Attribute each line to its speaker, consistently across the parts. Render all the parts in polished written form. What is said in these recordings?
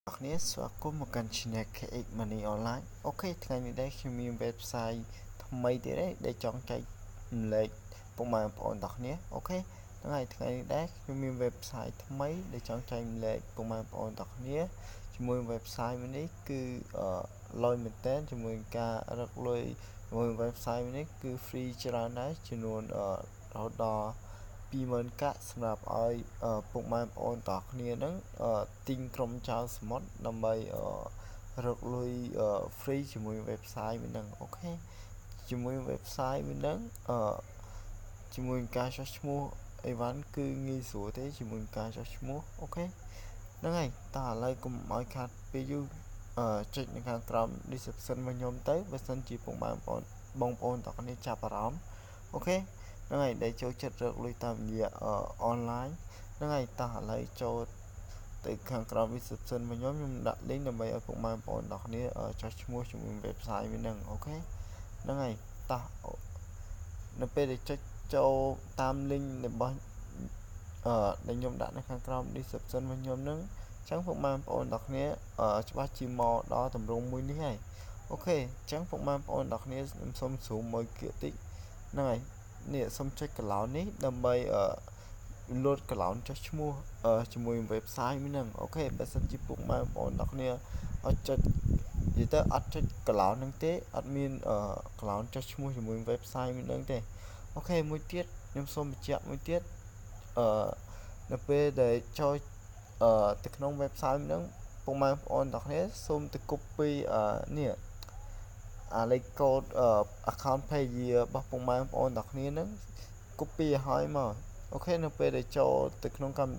Speaker 1: Agnes ស្វាគមន៍មកកាន់ Channel KX Money Online អូខេថ្ងៃនេះដែរខ្ញុំមាន website ថ្មីទៀតដែលចង់ចែករំលែកពុកម៉ែបងប្អូនទាំងគ្នាអូខេហ្នឹងហើយថ្ងៃនេះដែរខ្ញុំមាន website ថ្មីដែលចង់ចែករំលែកពុកម៉ែបងប្អូនទាំងគ្នាជាមួយ website មួយនេះគឺលយមែនតើជាមួយការរកលុយជាមួយ website មួយនេះគឺ free ច្រើនដែរចំនួនរហូតដល់20000 កាក់សម្រាប់ឲ្យពុកម៉ែបងប្អូនទាំងគ្នាហ្នឹងទិញក្រុមចៅសមុទ្រដើម្បីរកលុយ free ជាមួយ website មួយហ្នឹងអូខេជាមួយ website មួយហ្នឹងជាមួយការចុះឈ្មោះអីវ៉ាន់គឺងាយស្រួលទេជាមួយការចុះឈ្មោះអូខេហ្នឹងហើយតើឥឡូវកុំឲ្យខាត់ពេលយូរចុចនៅខាងក្រោម description របស់ខ្ញុំទៅបើសិនជាពុកម៉ែបងប្អូនទាំងគ្នាចាប់អារម្មណ៍អូខេហ្នឹងហើយដែលចូលចិត្តរកលុយតាមរយៈonline ហ្នឹងហើយតោះឥឡូវចូលទៅខាងក្រោម description របស់ខ្ញុំដាក់ link ដើម្បីឲ្យពុកម៉ែបងប្អូនទាំងគ្នាចុះឈ្មោះជាមួយ website មួយហ្នឹងអូខេហ្នឹងហើយតោះនៅពេលដែលចុចចូលតាម link របស់ដែលខ្ញុំដាក់នៅខាងក្រោម description របស់ខ្ញុំហ្នឹងអញ្ចឹងពុកម៉ែបងប្អូនទាំងគ្នាច្បាស់ជាមកដល់ទម្រង់មួយនេះហើយអូខេអញ្ចឹងពុកម៉ែបងប្អូនទាំងគ្នាខ្ញុំសូម zoom មកគៀកតិចហ្នឹងហើយនេះសូមចុចកន្លោននេះដើម្បីload កន្លោនចុះឈ្មោះជាមួយ website មួយហ្នឹងអូខេបើសិនជាពុកម៉ែបងប្អូនទាំងគ្នាអត់ចុចនិយាយទៅអត់ចុចកន្លោនហ្នឹងទេអត់មានកន្លោនចុះឈ្មោះជាមួយ website មួយហ្នឹងទេអូខេមួយទៀតខ្ញុំសូមបញ្ជាក់មួយទៀតនៅពេលដែលចូលទៅក្នុង website ហ្នឹងពុកម៉ែបងប្អូនទាំងគ្នាសូមទៅ copy នេះលេខកូដaccount page របស់ពុកម៉ែបងប្អូនទាំងគ្នាហ្នឹង copy ឲ្យហើយមកអូខេនៅពេលដែលចូលទៅក្នុងកម្ម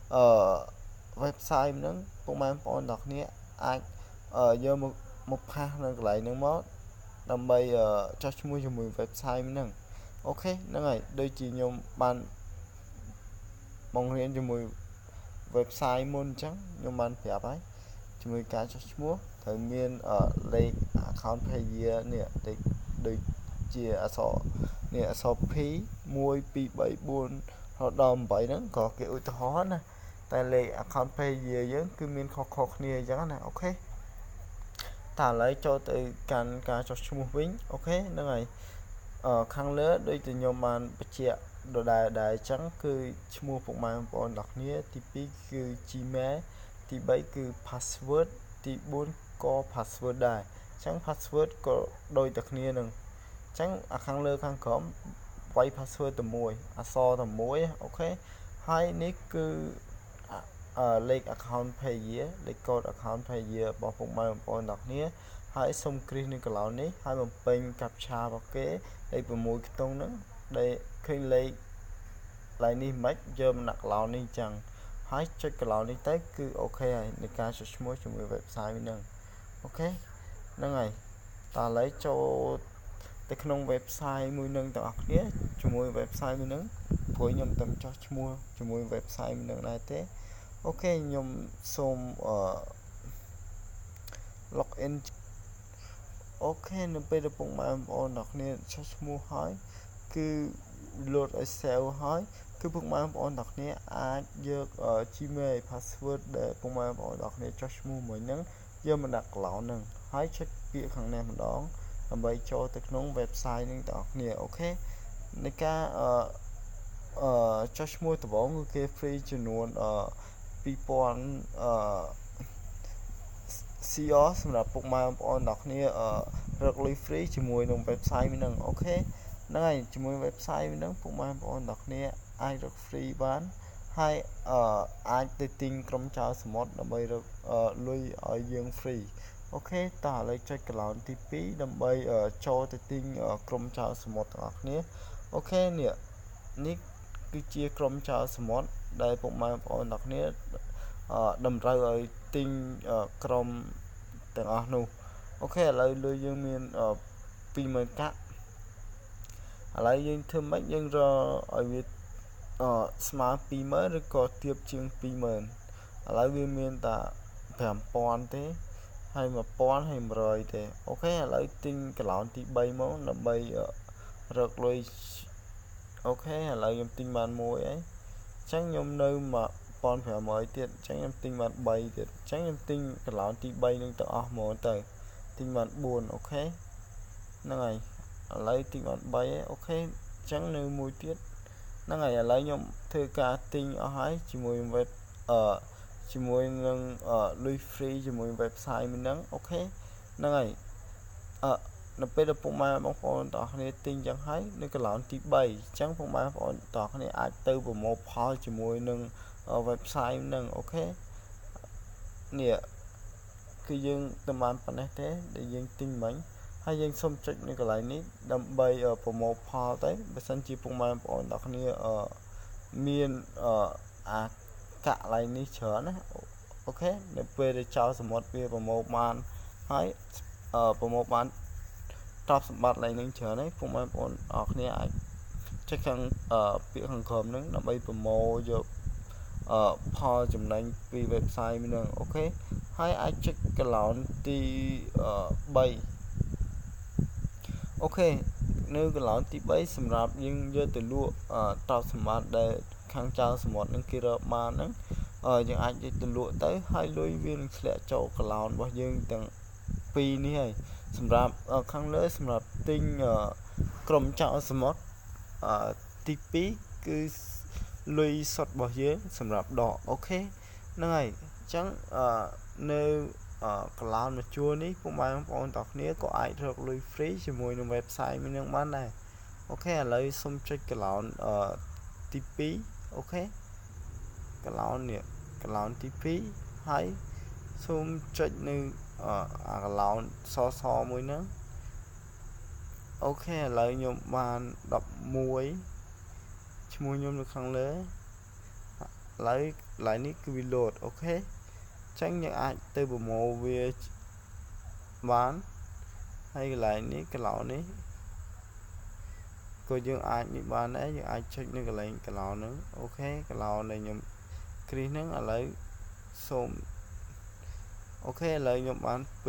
Speaker 1: website ហ្នឹងពុកម៉ែបងប្អូនទាំងគ្នាអាចយកមកផាសនៅកន្លែងហ្នឹងមកដើម្បីចុះឈ្មោះជាមួយ website ហ្នឹងអូខេហ្នឹងហើយដូចជាខ្ញុំបានបង្រៀនជាមួយ website មុនអញ្ចឹងខ្ញុំបានប្រាប់ហើយជាមួយការចុះឈ្មោះត្រូវមានលេខ account page នេះលេខដូចជាអក្សរនេះអក្សរ P 1 2 3 4រហូតដល់8ហ្នឹងក៏គេឧទាហរណ៍ណាតែលេខ account page យើងគឺមានខុសៗគ្នាអញ្ចឹងណាអូខេតើឥឡូវចូលទៅកាន់ការចុះឈ្មោះវិញអូខេហ្នឹងហើយខាងលើដូចតែខ្ញុំបានបញ្ជាក់ដដែលអញ្ចឹងគឺឈ្មោះពុកម៉ែបងប្អូនទាំងគ្នាទី2គឺ Gmail ទី3គឺ password ទី4ក៏ password ដែរអញ្ចឹង password ក៏ដូចតែគ្នានឹងអញ្ចឹងខាងលើខាងក្រោមវាយ password តែមួយអក្សរតែមួយអូខេហើយនេះគឺលេខ account page លេខកូដ account page របស់ពុកម៉ែបងប្អូនទាំងគ្នាហើយសុំគ្រីសនៅកន្លោននេះហើយបំពេញ captcha របស់គេលេខ6ខ្ទង់ហ្នឹងដែលឃើញលេខនេះមិនយកមកដាក់កន្លោននេះអញ្ចឹងហើយចុចកន្លោននេះទៅគឺអូខេហើយនៃការចុះឈ្មោះជាមួយ website ហ្នឹងអូខេហ្នឹងហើយតើឥឡូវចូលទៅក្នុង website មួយនឹងទាំងអស់គ្នាជាមួយ website មួយនឹងព្រោះខ្ញុំតែចុះឈ្មោះជាមួយ website មួយនឹងដែរទេអូខេខ្ញុំសូមlog in អូខេនៅពេលដែលពុកម៉ែបងប្អូនទាំងគ្នាចុះឈ្មោះហើយគឺ load ឲ្យ save ហើយគឺពុកម៉ែបងប្អូនទាំងគ្នាអាចយក Gmail password ដែលពុកម៉ែបងប្អូនទាំងគ្នាចុះឈ្មោះមួយហ្នឹងយកមកដាក់កន្លោនហ្នឹងហើយចុចពាក្យខាងនេះម្ដងដើម្បីចូលទៅក្នុង website ហ្នឹងទាំងអស់គ្នាអូខេในការចុះឈ្មោះដំបូងគឺគេ free ចំនួន2000CR សម្រាប់ពុកម៉ែបងប្អូនទាំងគ្នារកលុយ free ជាមួយនឹង website ហ្នឹងអូខេហ្នឹងហើយជាមួយ website ហ្នឹងពុកម៉ែបងប្អូនទាំងគ្នាអាចរក free បានហើយអាចទៅទិញក្រុមចៅសមុទ្រដើម្បីរកលុយឲ្យយើង free អូខេតោះឥឡូវចុចកន្លោនទី2ដើម្បីចូលទៅទិញក្រុមចៅសមុទ្រទាំងអស់គ្នាអូខេនេះគឺជាក្រុមចៅសមុទ្រដែលពុកម៉ែបងប្អូនទាំងគ្នាតម្រូវឲ្យទិញក្រុមទាំងអស់នោះអូខេឥឡូវលុយយើងមាន20000 កាក់ឥឡូវយើងធ្វើម៉េចយើងរកឲ្យវាស្មើ20000ឬក៏ទាបជាង20000ឥឡូវវាមានតែ5000ទេហើយ1000ហើយ100ទេអូខេឥឡូវទិញកន្លោនទី3មកដើម្បីរកលុយអូខេឥឡូវខ្ញុំទិញបានមួយហើយអញ្ចឹងខ្ញុំនៅ1000 1500ទៀតអញ្ចឹងខ្ញុំទិញបាន3ទៀតអញ្ចឹងខ្ញុំទិញកន្លងទី3នឹងទៅអស់ហ្មងទៅទិញបាន4អូខេហ្នឹងហើយឥឡូវទិញបាន3ហើយអូខេអញ្ចឹងនៅមួយទៀតហ្នឹងហើយឥឡូវខ្ញុំធ្វើការទិញអស់ហើយជាមួយ web ជាមួយនឹងលុយ free ជាមួយ website មួយហ្នឹងអូខេហ្នឹងហើយនៅពេលដែលពុកម៉ែបងប្អូនទាំងអស់គ្នាទិញចឹងហើយនៅកន្លងទី3អញ្ចឹងពុកម៉ែបងប្អូនទាំងអស់គ្នាអាចទៅប្រមូលផលជាមួយនឹង website ហ្នឹងអូខេនេះគឺយើងទៅបានប៉ុណ្ណេះទេដែលយើងទិញមិញហើយយើងសុំចុចនៅកន្លែងនេះដើម្បីប្រមូលផលទៅបើសិនជាពុកម៉ែបងប្អូនទាំងគ្នាមានអាកន្លែងនេះច្រើនណាអូខេនៅពេលដែលចោលសមុទ្រវាប្រមូលបានហើយប្រមូលបានទ្រព្យសម្បត្តិឡើងនឹងច្រើនហើយពុកម៉ែបងប្អូនអរគ្នាអាចចុចខាងពាក្យខាងក្រោមហ្នឹងដើម្បីប្រមូលយកផលចំណេញពី website មួយហ្នឹងអូខេហើយអាចចុចកន្លងទី3អូខេនៅកន្លងទី3សម្រាប់យើងយកទៅលក់ទ្រព្យសម្បត្តិដែលខាងចៅសមុទ្រនឹងគេរកបានហ្នឹងយើងអាចយកទៅលក់ទៅហើយលុយវានឹងធ្លាក់ចូលកន្លងរបស់យើងទាំងពីរនេះហើយសម្រាប់ខាងលើសម្រាប់ទិញក្រុមចៅសមុទ្រទី2គឺលុយសុទ្ធរបស់យើងសម្រាប់ដកអូខេហ្នឹងហើយអញ្ចឹងនៅកន្លងមួយជួរនេះពុកម៉ែបងប្អូនទាំងគ្នាក៏អាចរកលុយ free ជាមួយនឹង website មួយនឹងបានដែរអូខេឥឡូវសូមចុចកន្លងទី2អូខេកន្លងនេះកន្លងទី2ហើយសូមចុចនៅកន្លងសមួយហ្នឹងអូខេឥឡូវខ្ញុំបាន11ឈ្មោះខ្ញុំនៅខាងលើឥឡូវកន្លែងនេះគឺវា load អូខេអញ្ចឹងយើងអាចទៅប្រមូលវាបានហើយកន្លែងនេះកន្លងនេះក៏យើងអាចនេះបានដែរយើងអាចចុចនៅកន្លែងកន្លងហ្នឹងអូខេកន្លងដែលខ្ញុំគ្រីសហ្នឹងឥឡូវសូមអូខេឥឡូវខ្ញុំបាន2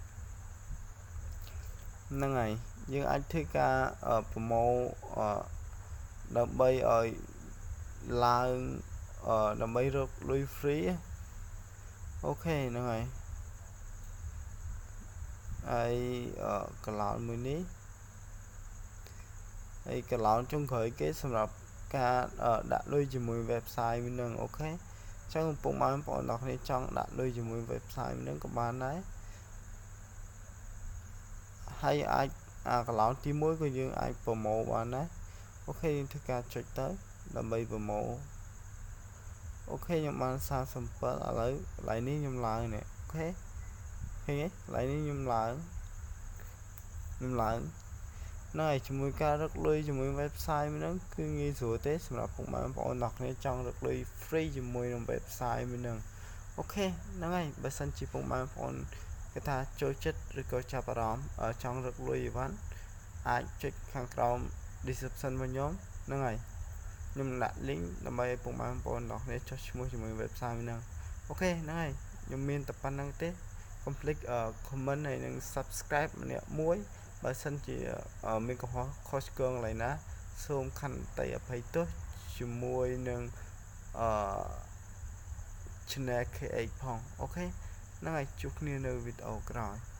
Speaker 1: ហ្នឹងហើយយើងអាចធ្វើការប្រមូលដើម្បីឲ្យឡើងដើម្បីរកលុយ free អូខេហ្នឹងហើយកន្លងមួយនេះហើយកន្លងចុងក្រោយគេសម្រាប់ការដាក់លុយជាមួយ website មួយហ្នឹងអូខេអញ្ចឹងពុកម៉ែបងប្អូនទាំងគ្នាចង់ដាក់លុយជាមួយ website មួយហ្នឹងក៏បានដែរហើយអាចកន្លងទី1ក៏យើងអាចប្រមូលបានដែរអូខេយើងធ្វើការចុចទៅដើម្បីប្រមូលអូខេខ្ញុំបាន37ឥឡូវកន្លែងនេះខ្ញុំឡើងនេះអូខេឃើញទេកន្លែងនេះខ្ញុំឡើងហ្នឹងហើយជាមួយការរកលុយជាមួយ website មួយហ្នឹងគឺងាយស្រួលទេសម្រាប់ពុកម៉ែបងប្អូនទាំងគ្នាចង់រកលុយ free ជាមួយនឹង website មួយហ្នឹងអូខេហ្នឹងហើយបើសិនជាពុកម៉ែបងប្អូនគេថាចូលចិត្តឬក៏ចាប់អារម្មណ៍ចង់រកលុយអីវ៉ាន់អាចចុចខាងក្រោម description របស់ខ្ញុំហ្នឹងហើយខ្ញុំដាក់ link ដើម្បីឲ្យពុកម៉ែបងប្អូនទាំងគ្នាចុះឈ្មោះជាមួយ website មួយហ្នឹងអូខេហ្នឹងហើយខ្ញុំមានតែប៉ុណ្្នឹងទេកុំភ្លេច comment ហើយនិង subscribe ម្នាក់មួយបើសិនជាមានកំហុសខុសឆ្គងឡើយណាសូមខន្តីអភ័យទោសជាមួយនឹងchannel KH ផងអូខេហ្នឹងហើយជួបគ្នានៅវីដេអូក្រោយ